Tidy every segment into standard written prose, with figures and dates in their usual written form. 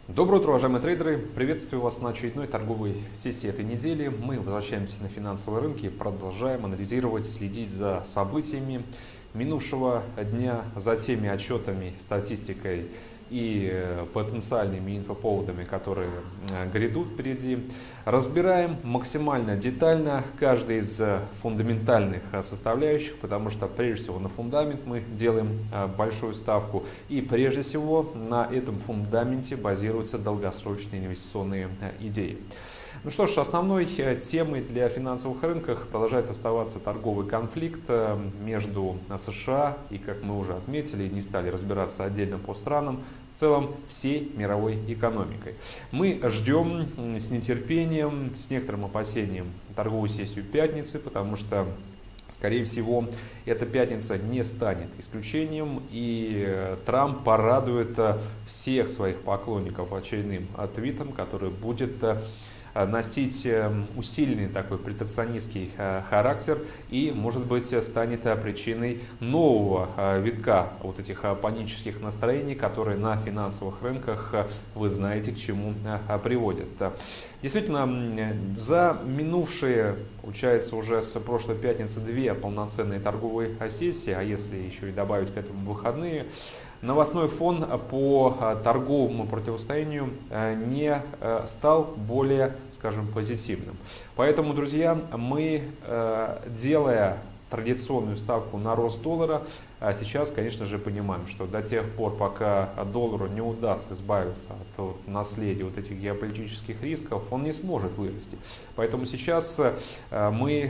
Доброе утро, уважаемые трейдеры! Приветствую вас на очередной торговой сессии этой недели. Мы возвращаемся на финансовые рынки, продолжаем анализировать, следить за событиями минувшего дня, за теми отчетами, статистикой и потенциальными инфоповодами, которые грядут впереди. Разбираем максимально детально каждый из фундаментальных составляющих, потому что прежде всего на фундамент мы делаем большую ставку, и прежде всего на этом фундаменте базируются долгосрочные инвестиционные идеи. Ну что ж, основной темой для финансовых рынков продолжает оставаться торговый конфликт между США и, как мы уже отметили, не стали разбираться отдельно по странам, в целом всей мировой экономикой. Мы ждем с нетерпением, с некоторым опасением торговую сессию пятницы, потому что, скорее всего, эта пятница не станет исключением, и Трамп порадует всех своих поклонников очередным твитом, который будет носить усиленный такой протекционистский характер и, может быть, станет причиной нового витка вот этих панических настроений, которые на финансовых рынках, вы знаете, к чему приводят. Действительно, за минувшие, получается, уже с прошлой пятницы две полноценные торговые сессии, а если еще и добавить к этому выходные, новостной фон по торговому противостоянию не стал более, скажем, позитивным. Поэтому, друзья, мы, делая традиционную ставку на рост доллара, сейчас, конечно же, понимаем, что до тех пор, пока доллару не удастся избавиться от наследия вот этих геополитических рисков, он не сможет вырасти. Поэтому сейчас мы,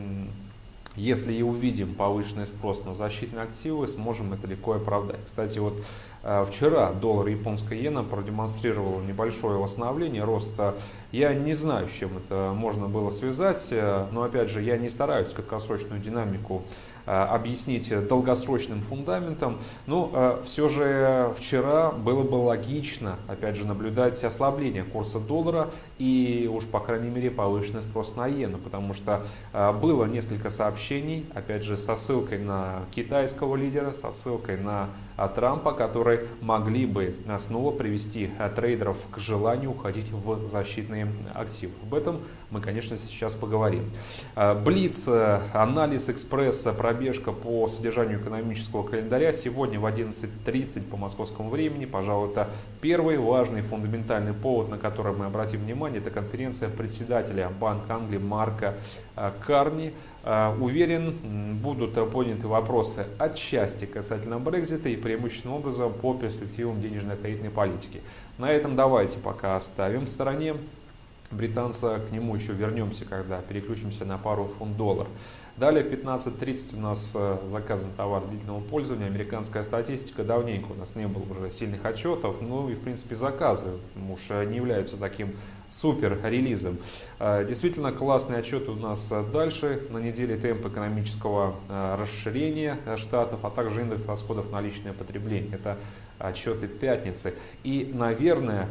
если и увидим повышенный спрос на защитные активы, сможем это легко оправдать. Кстати, вот вчера доллар и японская иена продемонстрировал небольшое восстановление роста. Я не знаю, с чем это можно было связать, но опять же, я не стараюсь краткосрочную динамику объяснить долгосрочным фундаментом, но все же вчера было бы логично, опять же, наблюдать ослабление курса доллара и уж, по крайней мере, повышенный спрос на иену, потому что было несколько сообщений, опять же, со ссылкой на китайского лидера, со ссылкой на Трампа, которые могли бы снова привести трейдеров к желанию уходить в защитные активы. Об этом мы, конечно, сейчас поговорим. Блиц, анализ экспресса, пробежка по содержанию экономического календаря сегодня в 11:30 по московскому времени. Пожалуй, это первый важный фундаментальный повод, на который мы обратим внимание. Это конференция председателя Банка Англии Марка Карни. Уверен, будут подняты вопросы отчасти касательно Брексита и преимущественным образом по перспективам денежно-кредитной политики. На этом давайте пока оставим в стороне британца, к нему еще вернемся, когда переключимся на пару фунт-доллар. Далее в 15:30 у нас заказан товар длительного пользования, американская статистика. Давненько у нас не было уже сильных отчетов, ну и в принципе заказы уж не являются таким супер релизом. Действительно классные отчеты у нас дальше. На неделе темп экономического расширения штатов, а также индекс расходов на личное потребление. Это отчеты пятницы. И, наверное,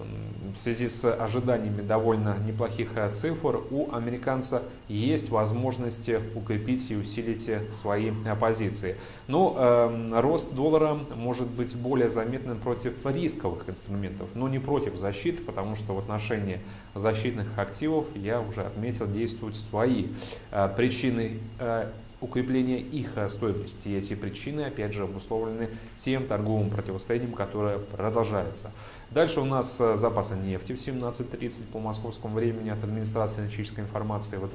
в связи с ожиданиями довольно неплохих цифр, у американца есть возможность укрепить и усилить свои позиции. Но рост доллара может быть более заметным против рисковых инструментов, но не против защиты, потому что в отношении защитных активов, я уже отметил, действуют свои причины укрепления их стоимости. И эти причины, опять же, обусловлены тем торговым противостоянием, которое продолжается. Дальше у нас запасы нефти в 17:30 по московскому времени от администрации аналитической информации. В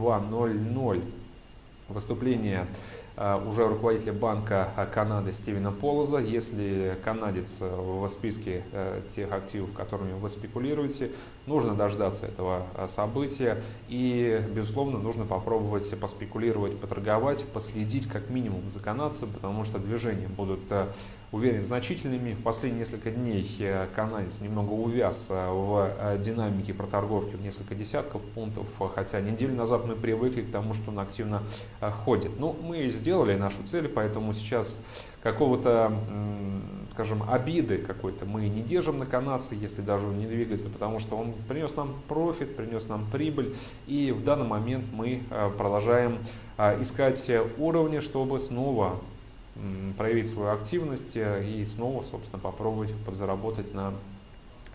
22:00 выступление уже руководителя Банка Канады Стивена Полоза. Если канадец в списке тех активов, которыми вы спекулируете, нужно дождаться этого события и, безусловно, нужно попробовать поспекулировать, поторговать, последить как минимум за канадцем, потому что движения будут, уверен, значительными. В последние несколько дней канадец немного увяз в динамике проторговки в несколько десятков пунктов, хотя неделю назад мы привыкли к тому, что он активно ходит. Но мы сделали нашу цель, поэтому сейчас какого-то, скажем, обиды какой-то мы не держим на канадце, если даже он не двигается, потому что он принес нам профит, принес нам прибыль, и в данный момент мы продолжаем искать уровни, чтобы снова проявить свою активность и снова, собственно, попробовать подзаработать на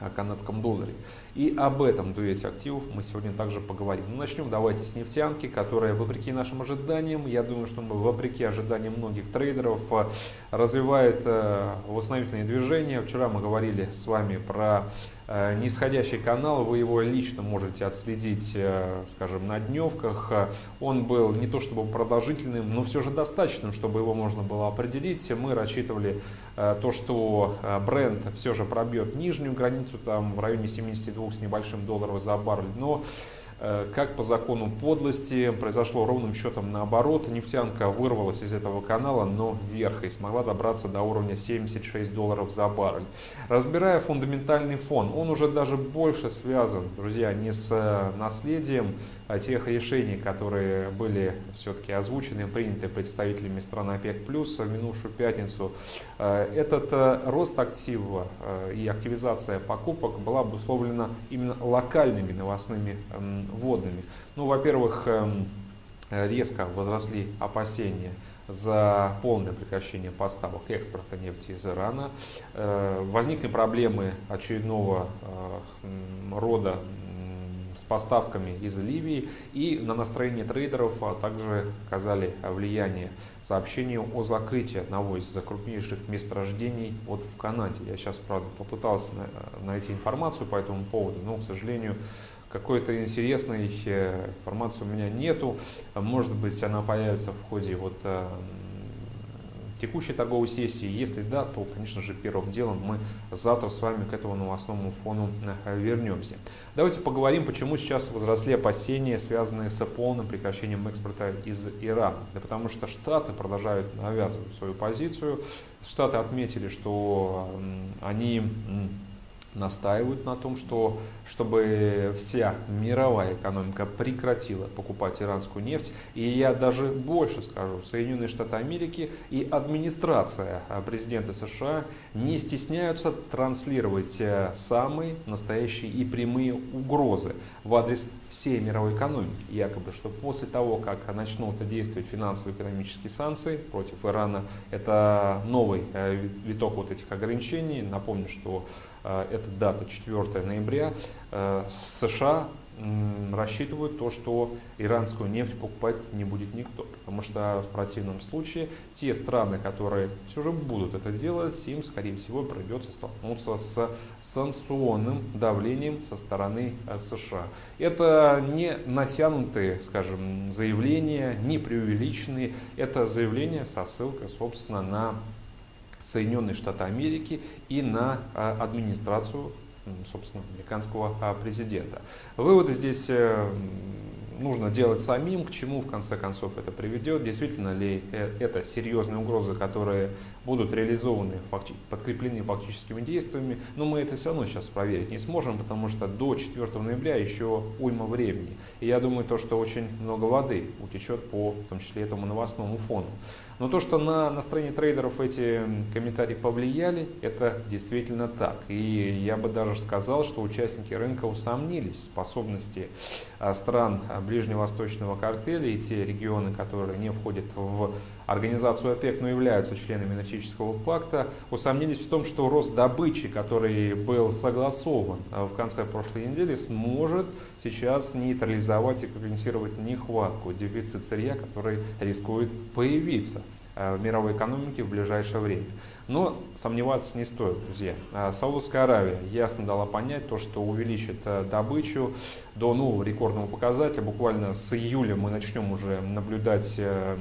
канадском долларе. И об этом дуэте активов мы сегодня также поговорим. Но начнем давайте с нефтянки, которая, вопреки нашим ожиданиям, я думаю, что вопреки ожиданиям многих трейдеров, развивает восстановительные движения. Вчера мы говорили с вами про нисходящий канал, вы его лично можете отследить, скажем, на дневках. Он был не то чтобы продолжительным, но все же достаточным, чтобы его можно было определить. Мы рассчитывали то, что бренд все же пробьет нижнюю границу, там в районе 72 с небольшим долларов за баррель, но как по закону подлости произошло ровным счетом наоборот. Нефтянка вырвалась из этого канала, но вверх и смогла добраться до уровня 76 долларов за баррель. Разбирая фундаментальный фон, он уже даже больше связан, друзья, не с наследием тех решений, которые были все-таки озвучены и приняты представителями стран ОПЕК+, в минувшую пятницу. Этот рост актива и активизация покупок была обусловлена именно локальными новостными вводными. Ну, во-первых, резко возросли опасения за полное прекращение поставок экспорта нефти из Ирана. Возникли проблемы очередного рода с поставками из Ливии, и на настроение трейдеров также оказали влияние сообщению о закрытии одного из крупнейших месторождений вот в Канаде. Я сейчас, правда, попытался найти информацию по этому поводу, но, к сожалению, какой-то интересной информации у меня нету. Может быть, она появится в ходе текущей торговой сессии. Если да, то, конечно же, первым делом мы завтра с вами к этому новостному фону вернемся. Давайте поговорим, почему сейчас возросли опасения, связанные с полным прекращением экспорта из Ирана. Да потому что Штаты продолжают навязывать свою позицию. Штаты отметили, что они настаивают на том, чтобы вся мировая экономика прекратила покупать иранскую нефть. И я даже больше скажу, Соединенные Штаты Америки и администрация президента США не стесняются транслировать самые настоящие и прямые угрозы в адрес всей мировой экономики. Якобы, что после того, как начнут действовать финансово-экономические санкции против Ирана, это новый виток вот этих ограничений. Напомню, что это дата 4 ноября. США рассчитывают то, что иранскую нефть покупать не будет никто. Потому что в противном случае те страны, которые все же будут это делать, им, скорее всего, придется столкнуться с санкционным давлением со стороны США. Это не натянутые, скажем, заявления, не преувеличенные. Это заявления со ссылкой, собственно, на Соединенные Штаты Америки и на администрацию, собственно, американского президента. Выводы здесь нужно делать самим, к чему в конце концов это приведет, действительно ли это серьезные угрозы, которые будут реализованы, подкреплены фактическими действиями, но мы это все равно сейчас проверить не сможем, потому что до 4 ноября еще уйма времени. И я думаю, что очень много воды утечет по, в том числе, этому новостному фону. Но то, что на настроение трейдеров эти комментарии повлияли, это действительно так. И я бы даже сказал, что участники рынка усомнились в способности стран ближневосточного картеля и те регионы, которые не входят в организацию ОПЕК, но являются членами энергетического пакта, усомнились в том, что рост добычи, который был согласован в конце прошлой недели, сможет сейчас нейтрализовать и компенсировать нехватку, дефицит сырья, который рискует появиться в мировой экономике в ближайшее время. Но сомневаться не стоит, друзья. Саудовская Аравия ясно дала понять, что увеличит добычу до нового рекордного показателя. Буквально с июля мы начнем уже наблюдать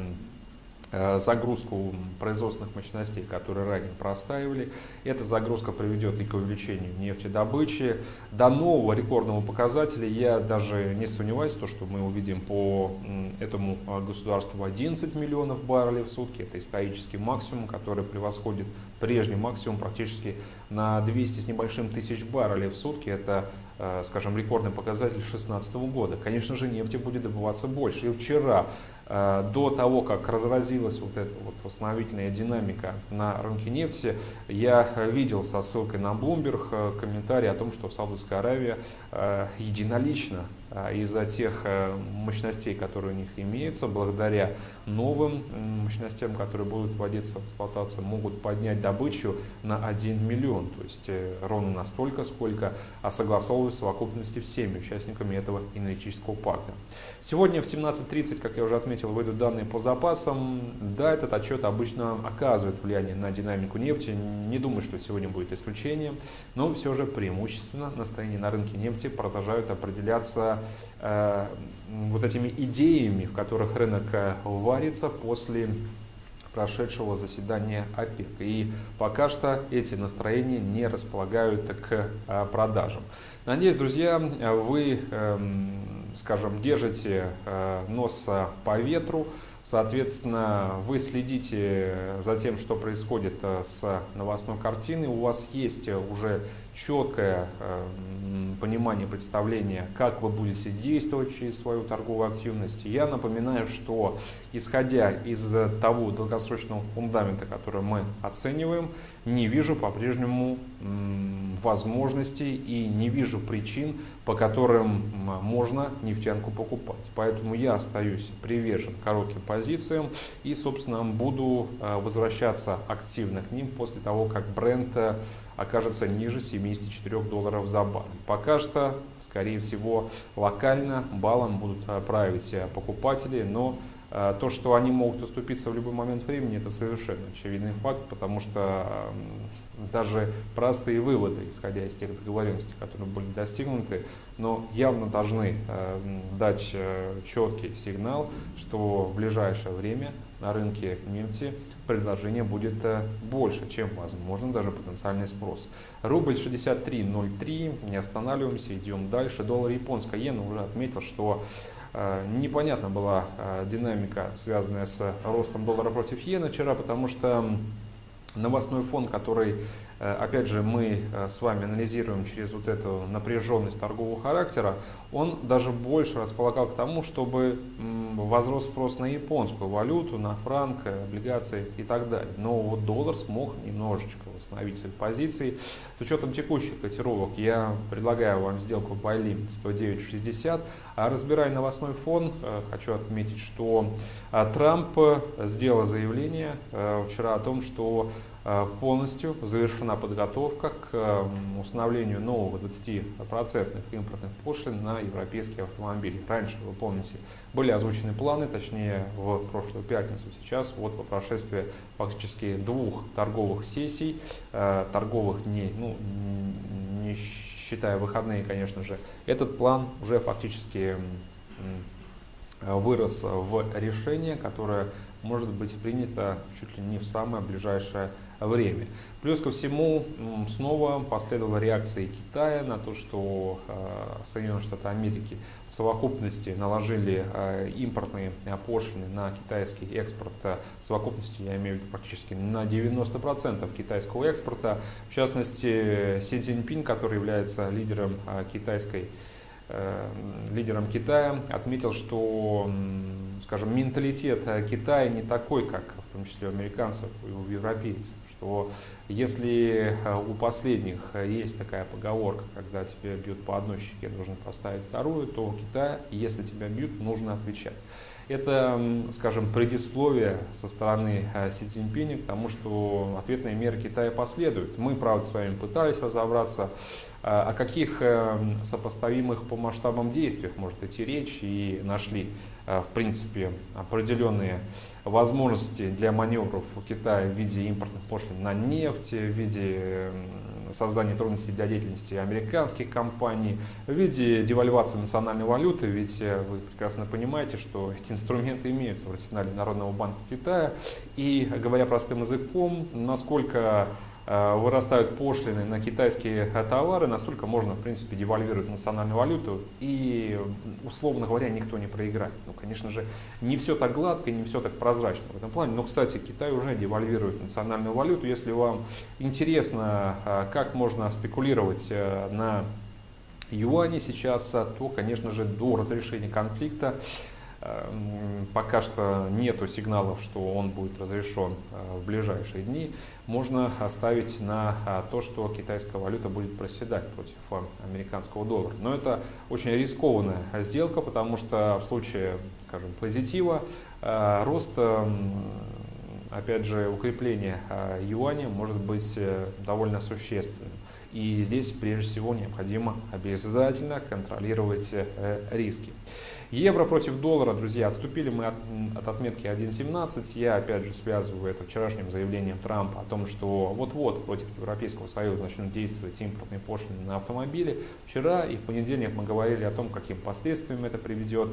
загрузку производственных мощностей, которые ранее простаивали. Эта загрузка приведет и к увеличению нефтедобычи. До нового рекордного показателя я даже не сомневаюсь, что мы увидим по этому государству 11 миллионов баррелей в сутки. Это исторический максимум, который превосходит прежний максимум практически на 200 с небольшим тысяч баррелей в сутки. Это, скажем, рекордный показатель 2016 года. Конечно же, нефти будет добываться больше. И вчера До того, как разразилась вот эта вот восстановительная динамика на рынке нефти, я видел со ссылкой на Bloomberg комментарий о том, что Саудовская Аравия единолично из-за тех мощностей, которые у них имеются, благодаря новым мощностям, которые будут вводиться в эксплуатацию, могут поднять добычу на 1 миллион. То есть ровно настолько, сколько согласовывалось в совокупности всеми участниками этого энергетического пакта. Сегодня в 17:30, как я уже отметил, выйдут данные по запасам. Да, этот отчет обычно оказывает влияние на динамику нефти. Не думаю, что сегодня будет исключением, но все же преимущественно настроения на рынке нефти продолжают определяться вот этими идеями, в которых рынок варится после прошедшего заседания ОПЕК. И пока что эти настроения не располагают к продажам. Надеюсь, друзья, вы, скажем, держите нос по ветру. Соответственно, вы следите за тем, что происходит с новостной картиной. У вас есть уже четкое понимание, представление, как вы будете действовать через свою торговую активность. Я напоминаю, что исходя из того долгосрочного фундамента, который мы оцениваем, не вижу по-прежнему возможностей и не вижу причин, по которым можно нефтянку покупать. Поэтому я остаюсь привержен коротким позициям и, собственно, буду возвращаться активно к ним после того, как бренд окажется ниже $74 за баррель. Пока что, скорее всего, локально баллом будут править покупатели, но то, что они могут уступиться в любой момент времени, это совершенно очевидный факт, потому что даже простые выводы, исходя из тех договоренностей, которые были достигнуты, но явно должны дать четкий сигнал, что в ближайшее время на рынке нефти предложение будет больше, чем возможно даже потенциальный спрос. Рубль 63.03, не останавливаемся, идем дальше. Доллар японская иена, уже отметил, что непонятна была динамика, связанная с ростом доллара против иены вчера, потому что новостной фон, который, опять же, мы с вами анализируем через вот эту напряженность торгового характера, он даже больше располагал к тому, чтобы возрос спрос на японскую валюту, на франк, облигации и так далее. Но вот доллар смог немножечко восстановить свои позиции. С учетом текущих котировок я предлагаю вам сделку buy limit 109.60. А разбирая новостной фон, хочу отметить, что Трамп сделал заявление вчера о том, что полностью завершена подготовка к установлению нового 20% импортных пошлин на европейские автомобили. Раньше, вы помните, были озвучены планы, точнее в прошлую пятницу. Сейчас вот по прошествии фактически 2 торговых сессий, торговых дней, не считая выходные, конечно же, этот план уже фактически вырос в решение, которое может быть принято чуть ли не в самое ближайшее время. Плюс ко всему, снова последовала реакция Китая на то, что Соединенные Штаты Америки в совокупности наложили импортные пошлины на китайский экспорт. В совокупности, я имею в виду, практически на 90% китайского экспорта. В частности, Си Цзиньпин, который является лидером Китая, отметил, что, скажем, менталитет Китая не такой, как в том числе у американцев и у европейцев, что если у последних есть такая поговорка, когда тебя бьют по одной щеке, нужно поставить вторую, то у Китая, если тебя бьют, нужно отвечать. Это, скажем, предисловие со стороны Си Цзиньпиня к тому, что ответные меры Китая последуют. Мы, правда, с вами пытались разобраться, о каких сопоставимых по масштабам действиях может идти речь, и нашли, в принципе, определенные возможности для маневров у Китая в виде импортных пошлин на нефть, в виде создания трудностей для деятельности американских компаний, в виде девальвации национальной валюты, ведь вы прекрасно понимаете, что эти инструменты имеются в арсенале Народного банка Китая, и, говоря простым языком, насколько вырастают пошлины на китайские товары, настолько можно, в принципе, девальвировать национальную валюту, и, условно говоря, никто не проиграет. Ну, конечно же, не все так гладко и не все так прозрачно в этом плане, но, кстати, Китай уже девальвирует национальную валюту. Если вам интересно, как можно спекулировать на юане сейчас, то, конечно же, до разрешения конфликта пока что нету сигналов, что он будет разрешен в ближайшие дни, можно оставить на то, что китайская валюта будет проседать против американского доллара. Но это очень рискованная сделка, потому что в случае, скажем, позитива, рост, опять же, укрепление юаня может быть довольно существенным. И здесь прежде всего необходимо обязательно контролировать риски. Евро против доллара, друзья, отступили мы от отметки 1.17. Я опять же связываю это вчерашним заявлением Трампа о том, что вот-вот против Европейского Союза начнут действовать импортные пошлины на автомобили. Вчера и в понедельник мы говорили о том, каким последствиям это приведет.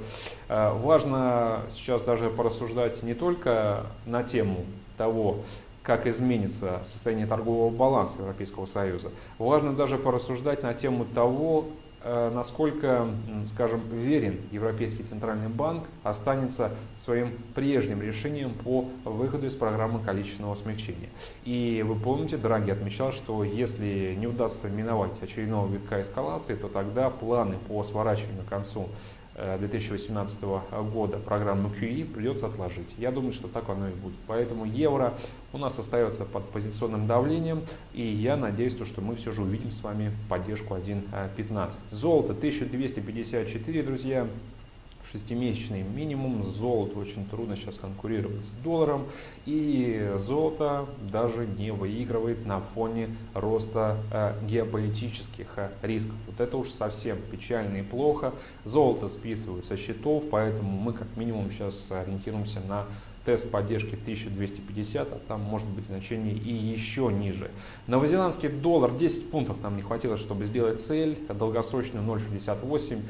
Важно сейчас даже порассуждать не только на тему того, как изменится состояние торгового баланса Европейского Союза. Важно даже порассуждать на тему того, насколько, скажем, верен Европейский Центральный банк останется своим прежним решением по выходу из программы количественного смягчения. И вы помните, Драги отмечал, что если не удастся миновать очередного витка эскалации, то тогда планы по сворачиванию к концу 2018 года программу QE придется отложить. Я думаю, что так оно и будет. Поэтому евро у нас остается под позиционным давлением, и я надеюсь, что мы все же увидим с вами поддержку 1.15. Золото 1254, друзья. Шестимесячный минимум. Золото очень трудно сейчас конкурировать с долларом. И золото даже не выигрывает на фоне роста геополитических рисков. Вот это уж совсем печально и плохо. Золото списывают со счетов, поэтому мы как минимум сейчас ориентируемся на тест поддержки 1250, а там может быть значение и еще ниже. Новозеландский доллар 10 пунктов нам не хватило, чтобы сделать цель, долгосрочную 0.68,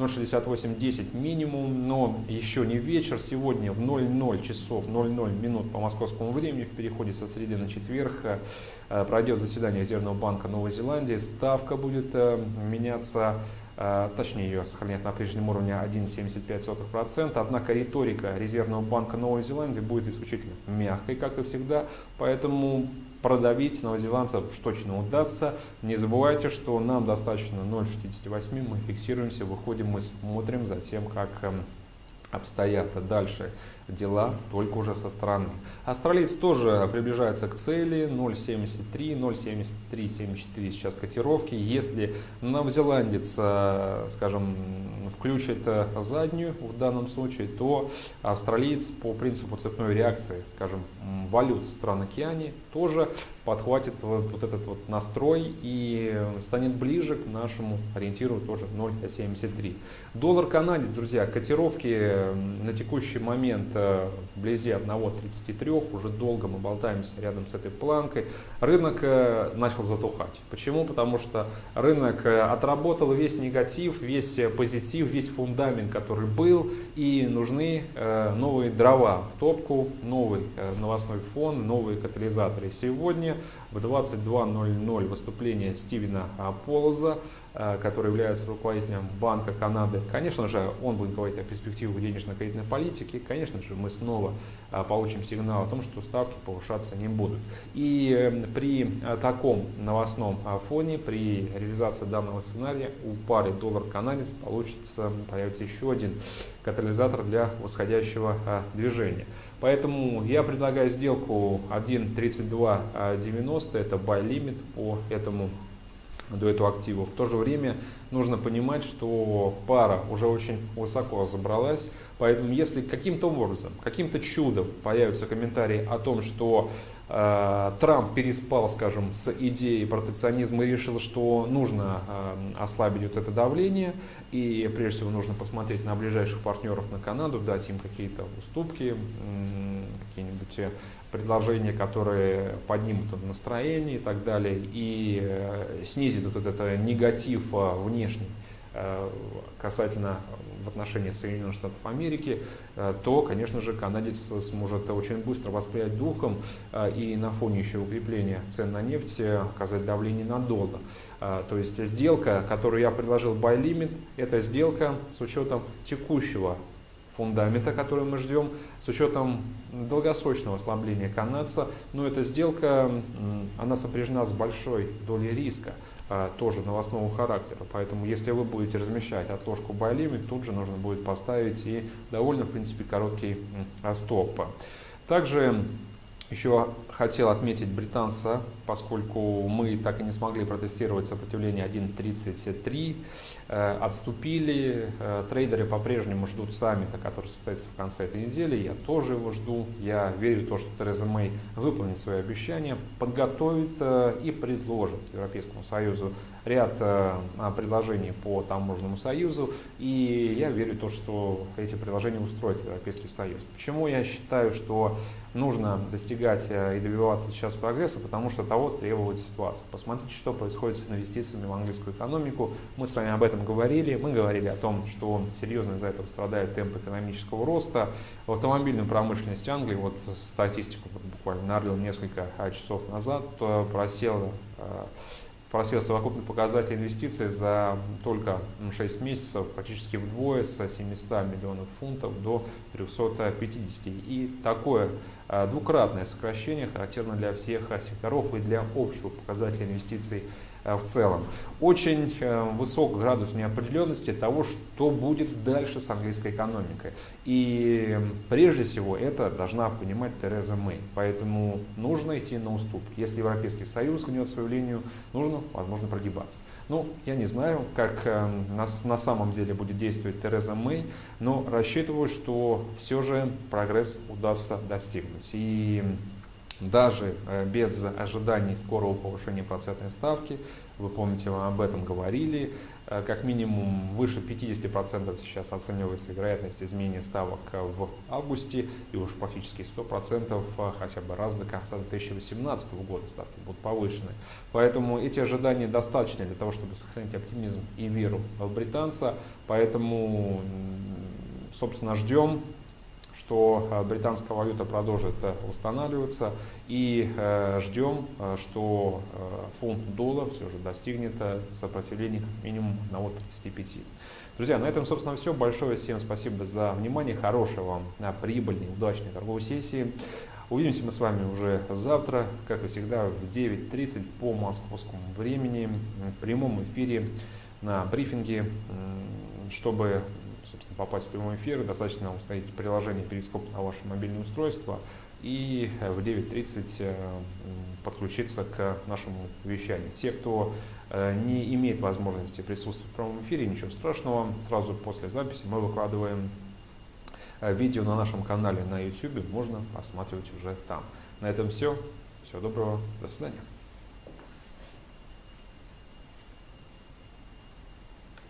0.6810 минимум, но еще не вечер, сегодня в 00 часов 00 минут по московскому времени в переходе со среды на четверг пройдет заседание Резервного банка Новой Зеландии, ставка будет меняться. Точнее, ее сохранять на прежнем уровне 1,75%. Однако риторика Резервного банка Новой Зеландии будет исключительно мягкой, как и всегда. Поэтому продавить новозеландцев уж точно удастся. Не забывайте, что нам достаточно 0,68. Мы фиксируемся, выходим, мы смотрим за тем, как обстоят дальше дела, только уже со стороны. Австралиец тоже приближается к цели 0.73, 0.7374 сейчас котировки. Если новозеландец, скажем, включит заднюю в данном случае, то австралиец по принципу цепной реакции, скажем, валют стран Океании тоже подхватит вот этот вот настрой и станет ближе к нашему ориентиру, тоже 0.73. Доллар канадец, друзья, котировки на текущий момент вблизи 1.33, уже долго мы болтаемся рядом с этой планкой. Рынок начал затухать. Почему? Потому что рынок отработал весь негатив, весь позитив, весь фундамент, который был, и нужны новые дрова в топку, новый новостной фон, новые катализаторы. Сегодня в 22:00 выступление Стивена Полоза, который является руководителем Банка Канады. Конечно же, он будет говорить о перспективах денежно-кредитной политики. Конечно же, мы снова получим сигнал о том, что ставки повышаться не будут. И при таком новостном фоне, при реализации данного сценария, у пары доллар-канадец появится еще один катализатор для восходящего движения. Поэтому я предлагаю сделку 1.3290, это buy limit по этому дуэту активов. В то же время нужно понимать, что пара уже очень высоко забралась, поэтому если каким-то образом, каким-то чудом появятся комментарии о том, что Трамп переспал, скажем, с идеей протекционизма и решил, что нужно ослабить вот это давление, и прежде всего нужно посмотреть на ближайших партнеров на Канаду, дать им какие-то уступки, какие-нибудь предложения, которые поднимут настроение и так далее, и снизит вот этот негатив внешний касательно в отношении Соединенных Штатов Америки, то, конечно же, канадец сможет очень быстро воспрять духом и на фоне еще укрепления цен на нефть оказать давление на доллар. То есть сделка, которую я предложил buy limit, это сделка с учетом текущего фундамента, который мы ждем, с учетом долгосрочного ослабления канадца. Но эта сделка, она сопряжена с большой долей риска, тоже новостного характера. Поэтому если вы будете размещать отложку buy limit, тут же нужно будет поставить и довольно, в принципе, короткий стоп. Также еще хотел отметить британца, поскольку мы так и не смогли протестировать сопротивление 1.33, отступили. Трейдеры по-прежнему ждут саммита, который состоится в конце этой недели. Я тоже его жду. Я верю в то, что Тереза Мэй выполнит свои обещания, подготовит и предложит Европейскому Союзу ряд предложений по таможенному союзу. И я верю в то, что эти предложения устроит Европейский Союз. Почему я считаю, что нужно достигать и добиваться сейчас прогресса? Потому что того требует ситуация. Посмотрите, что происходит с инвестициями в английскую экономику. Мы с вами об этом говорили. Мы говорили о том, что серьезно из-за этого страдает темп экономического роста. В автомобильную промышленность Англии, вот статистику буквально нарыл несколько часов назад, просел совокупный показатель инвестиций за только 6 месяцев практически вдвое, с 700 миллионов фунтов до 350. И такое двукратное сокращение характерно для всех секторов и для общего показателя инвестиций в целом. Очень высок градус неопределенности того, что будет дальше с английской экономикой. И прежде всего это должна понимать Тереза Мэй. Поэтому нужно идти на уступки. Если Европейский Союз гнет свою линию, нужно, возможно, прогибаться. Ну, я не знаю, как на самом деле будет действовать Тереза Мэй, но рассчитываю, что все же прогресс удастся достигнуть. И даже без ожиданий скорого повышения процентной ставки, вы помните, мы об этом говорили, как минимум выше 50% сейчас оценивается вероятность изменения ставок в августе, и уж практически 100% хотя бы раз до конца 2018 года ставки будут повышены. Поэтому эти ожидания достаточны для того, чтобы сохранить оптимизм и веру в британца. Поэтому, собственно, ждем, что британская валюта продолжит восстанавливаться, и ждем, что фунт-доллар все же достигнет сопротивления минимум 1.35. Друзья, на этом, собственно, все. Большое всем спасибо за внимание, хорошей вам прибыльной, удачной торговой сессии. Увидимся мы с вами уже завтра, как и всегда, в 9:30 по московскому времени, в прямом эфире на брифинге. Чтобы, собственно, попасть в прямой эфир, достаточно установить приложение Перископ на ваше мобильное устройство и в 9:30 подключиться к нашему вещанию. Те, кто не имеет возможности присутствовать в прямом эфире, ничего страшного, сразу после записи мы выкладываем видео на нашем канале на YouTube, можно посматривать уже там. На этом все. Всего доброго, до свидания.